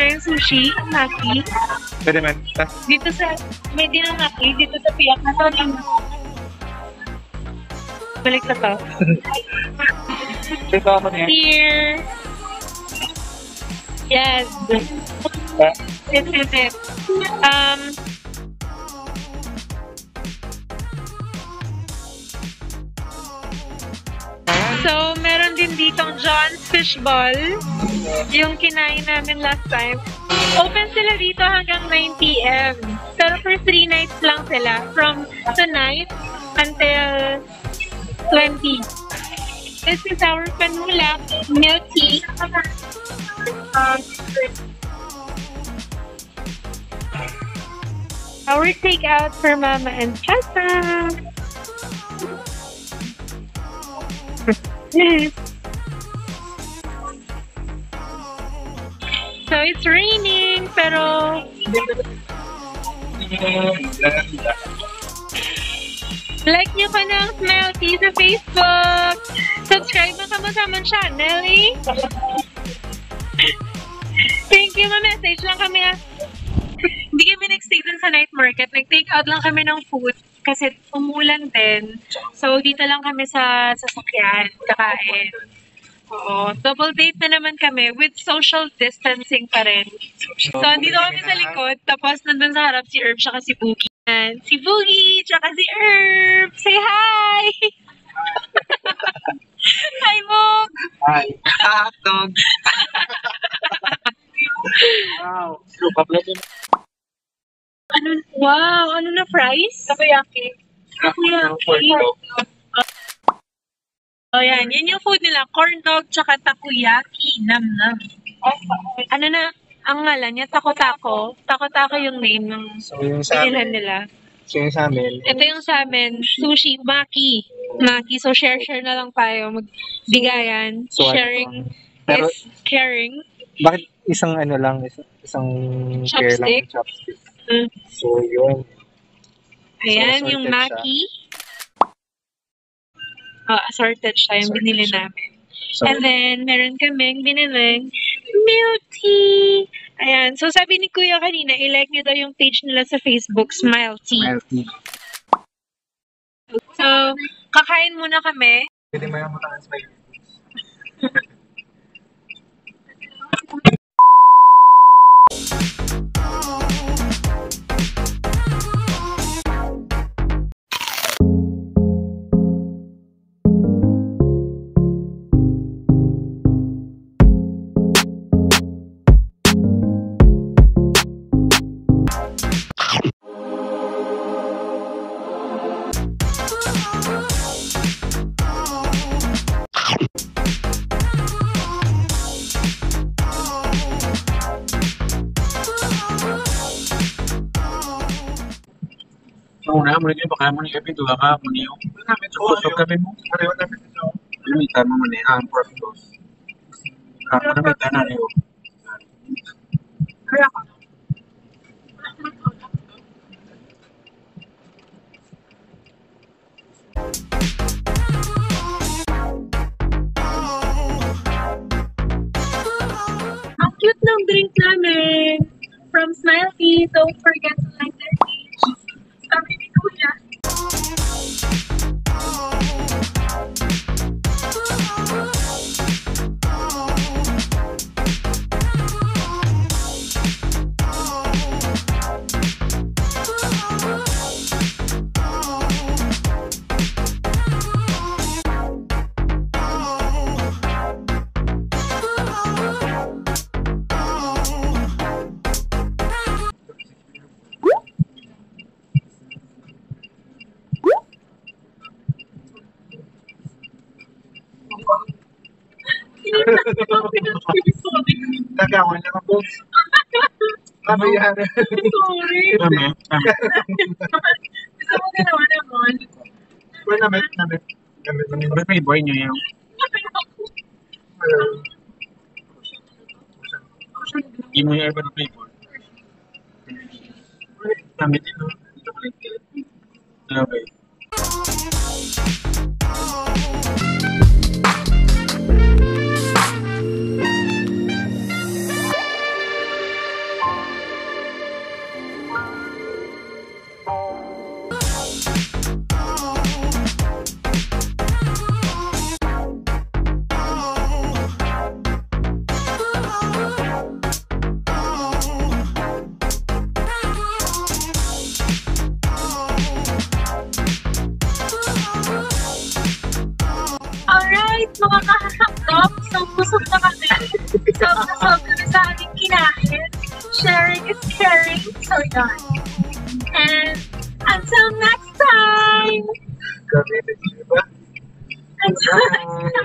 tayong sushi, maki. Pwede man. Dito sa, may din ang maki, dito sa piyak na to. Balik na to. Ito ako niya. Here. Yes. It. So, meron din ditong John's Fishball. Yung kinain namin last time. Open sila dito hanggang 9 PM. Pero for 3 nights lang sila. From tonight until 20. This is our panulak milk tea. Our takeout for Mama and Papa. So it's raining, pero like nyo pa ng Smelty sa Facebook. Subscribe mo sa aming channel, eh. Thank you, ma-message lang kami. Hindi kami nag-stay dun sa night market. Nag-take out lang kami ng food kasi umulan din. So, dito lang kami sa sasakyan, kakain. Oo. Double date na naman kami with social distancing pa rin. So, andito kami sa likod. Tapos, nandun sa harap si 𝐬𝐵 tsaka si Boogy. And si Boogy tsaka si 𝐬𝐵. Say hi! Hi, Boog! Hi. Hotdog. Wow. Wow, ano na fries? Takoyaki. Takoyaki. Oh, yan. Yan yung food nila. Corn dog tsaka takoyaki. Nam-nam. Ano na ang ngalan niya? Tako-tako. Tako-tako yung name ng pinilan nila. So yung sa amin. Ito yung sa amin. Sushi. Maki. Maki. So share na lang tayo. Magbigayan. Sharing is caring. Bakit isang ano lang? Isang share lang. Chopstick. So yun. Ayan, so, yung maki. Assorted siya yung binili namin. So, and then, meron kaming biniling milk tea. Ayan. So, sabi ni Kuya kanina, i-like nyo daw yung page nila sa Facebook, Smile Tea. Smile Tea. So, kakain muna kami. Pwede mo yung muna Smile Una, muli kayo baka muli kami ito ka muli yung kusog kami mo. Pareho namin ito. Lumitan mo muli ang pork toast. Lumitan na rin. Kaya ka. Ang cute ng drink namin. From Smile Tea. Don't forget to like their page. Sabi ni Kuya. Nagawan lang ako. Ano yan? Sorry. Gusto mo ginawa naman. Well, namit. May boy niyo yung. Hindi mo yung ever flavor. Namit ito. Ito pa rin. Okay. makakahakdok. So, busog na kami. So, busog kami sa aming kinain. Sharing is caring. So, yun. And until next time! Grabe, di ba? Until next time!